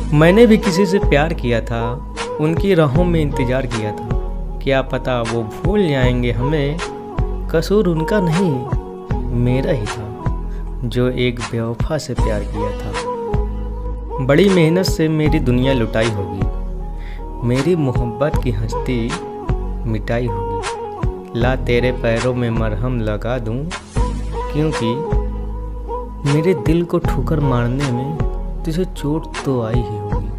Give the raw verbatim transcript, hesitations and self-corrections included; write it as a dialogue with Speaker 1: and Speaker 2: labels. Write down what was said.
Speaker 1: मैंने भी किसी से प्यार किया था, उनकी राहों में इंतज़ार किया था। क्या पता वो भूल जाएंगे हमें, कसूर उनका नहीं मेरा ही था, जो एक बेवफा से प्यार किया था। बड़ी मेहनत से मेरी दुनिया लुटाई होगी, मेरी मोहब्बत की हस्ती मिटाई होगी। ला तेरे पैरों में मरहम लगा दूं, क्योंकि मेरे दिल को ठोकर मारने में तुझे चोट तो आई ही होगी।